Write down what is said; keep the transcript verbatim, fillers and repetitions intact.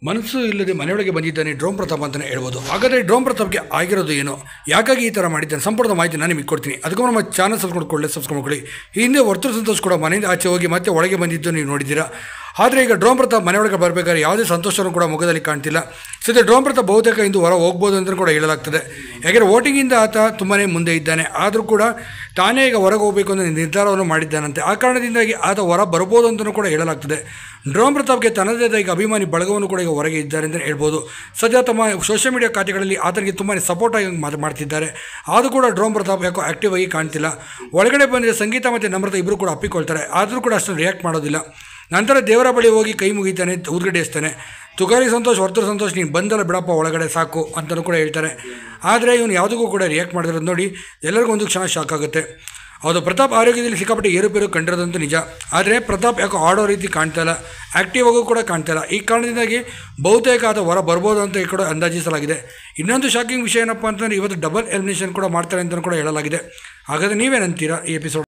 ಮನಸ್ಸು ಇಲ್ಲದೆ ಮನೆಯೊಳಗೆ ಬಂದಿದ್ದಾನೆ ಡ್ರೋನ್ ಪ್ರತಾಪ್ ಅಂತಲೇ ಹೇಳ್ಬೋದು. ಹಾಗಾದರೆ ಡ್ರೋನ್ ಪ್ರತಾಪ್ಗೆ ಆಗಿರೋದು ಏನು, ಯಾಕಾಗಿ ಈ ಥರ ಮಾಡಿದ್ದಾನೆ, ಸಂಪೂರ್ಣ ಮಾಹಿತಿ ನಾನು ನಿಮಗೆ ಕೊಡ್ತೀನಿ. ಅದಕ್ಕೂ ನಮ್ಮ ಚಾನಲ್ ಸಬ್ಸ್ಕ್ರೈಬ್ ಕೊಳ್ಳಿ ಸಬ್ಸ್ಕ್ರೈಬ್ ಮಾಡ್ಕೊಳ್ಳಿ. ಈ ಹಿಂದೆ ವರ್ತೂರು ಸಂತೋಷ್ ಕೂಡ ಮನೆಯಿಂದ ಆಚೆ ಹೋಗಿ ಮತ್ತೆ ಒಳಗೆ ಬಂದಿದ್ದು ನೀವು ನೋಡಿದ್ದೀರಾ. ಆದರೆ ಈಗ ಡ್ರೋನ್ ಪ್ರತಾಪ್ ಮನೆಯೊಳಗೆ ಬರಬೇಕಾದ್ರೆ ಯಾವುದೇ ಸಂತೋಷನೂ ಕೂಡ ಮುಖದಲ್ಲಿ ಕಾಣ್ತಿಲ್ಲ. ಸದ್ಯ ಡ್ರೋನ್ ಪ್ರತಾಪ್ ಬಹುತೇಕ ಇಂದು ಹೊರ ಹೋಗ್ಬೋದು ಅಂತ ಕೂಡ ಹೇಳಲಾಗ್ತದೆ. ಯಾಕೆಂದರೆ ವೋಟಿಂಗಿಂದ ಆತ ತುಂಬಾ ಮುಂದೆ ಇದ್ದಾನೆ. ಆದರೂ ಕೂಡ ತಾನೇ ಈಗ ಹೊರಗೆ ಹೋಗಬೇಕು ಅನ್ನೋ ನಿರ್ಧಾರವನ್ನು ಮಾಡಿದ್ದಾನಂತೆ. ಆ ಕಾರಣದಿಂದಾಗಿ ಆತ ಹೊರ ಬರ್ಬೋದು ಅಂತಲೂ ಕೂಡ ಹೇಳಲಾಗ್ತದೆ. ಡ್ರೋನ್ ಪ್ರತಾಪ್ಗೆ ತನ್ನದೇ ಈಗ ಅಭಿಮಾನಿ ಬಳಗವನ್ನು ಕೂಡ ಈಗ ಹೊರಗೆ ಇದ್ದಾರೆ ಅಂತ ಹೇಳ್ಬೋದು. ಸದ್ಯ ತಮ್ಮ ಸೋಷಿಯಲ್ ಮೀಡಿಯಾ ಖಾತೆಗಳಲ್ಲಿ ಆತನಿಗೆ ತುಂಬಾ ಸಪೋರ್ಟ್ ಆಗಿ ಮಾತು ಮಾಡ್ತಿದ್ದಾರೆ. ಆದರೂ ಕೂಡ ಡ್ರೋನ್ ಪ್ರತಾಪ್ ಯಾಕೋ ಆ್ಯಕ್ಟಿವ್ ಆಗಿ ಕಾಣ್ತಿಲ್ಲ. ಒಳಗಡೆ ಬಂದರೆ ಸಂಗೀತ ಮತ್ತು ನಮ್ರತಾ ಇಬ್ಬರು ಕೂಡ ಅಪ್ಪಿಕೊಳ್ತಾರೆ. ಆದರೂ ಕೂಡ ಅಷ್ಟೊಂದು ರಿಯಾಕ್ಟ್ ಮಾಡೋದಿಲ್ಲ. ನಂತರ ದೇವರ ಬಳಿ ಹೋಗಿ ಕೈ ಮುಗಿತಾನೆ, ಉದ್ಗಡೆಸ್ತಾನೆ. ತುಕಾರಿ ಸಂತೋಷ್, ವರ್ತೂರು ಸಂತೋಷ್ ನೀನು ಬಂದಲ್ಲ ಬಿಡಪ್ಪ ಒಳಗಡೆ ಸಾಕು ಅಂತಲೂ ಕೂಡ ಹೇಳ್ತಾರೆ. ಆದರೆ ಇವನು ಯಾವುದಕ್ಕೂ ಕೂಡ ರಿಯಾಕ್ಟ್ ಮಾಡಿರೋದು ನೋಡಿ ಎಲ್ಲರಿಗೂ ಒಂದು ಕ್ಷಣ ಶಾಕ್ ಆಗುತ್ತೆ. ಹೌದು, ಪ್ರತಾಪ್ ಆರೋಗ್ಯದಲ್ಲಿ ಸಿಕ್ಕಾಪಟ್ಟೆ ಏರುಪೇರು ಕಂಡಿರೋದಂತೂ ನಿಜ. ಆದರೆ ಪ್ರತಾಪ್ ಯಾಕೋ ಆಡೋ ರೀತಿ ಕಾಣ್ತಾ ಇಲ್ಲ, ಆ್ಯಕ್ಟಿವ್ ಆಗೋ ಕೂಡ ಕಾಣ್ತಾ ಇಲ್ಲ. ಈ ಕಾರಣದಿಂದಾಗಿ ಬಹುತೇಕ ಆತ ಹೊರ ಬರ್ಬೋದು ಅಂತ ಕೂಡ ಅಂದಾಜಿಸಲಾಗಿದೆ. ಇನ್ನೊಂದು ಶಾಕಿಂಗ್ ವಿಷಯ ಏನಪ್ಪ ಅಂತಂದರೆ ಇವತ್ತು ಡಬಲ್ ಎಲಿಮಿನೇಷನ್ ಕೂಡ ಮಾಡ್ತಾರೆ ಅಂತಲೂ ಕೂಡ ಹೇಳಲಾಗಿದೆ. ಹಾಗಾದರೆ ನೀವೇನಂತೀರಾ ಈ ಎಪಿಸೋಡ್?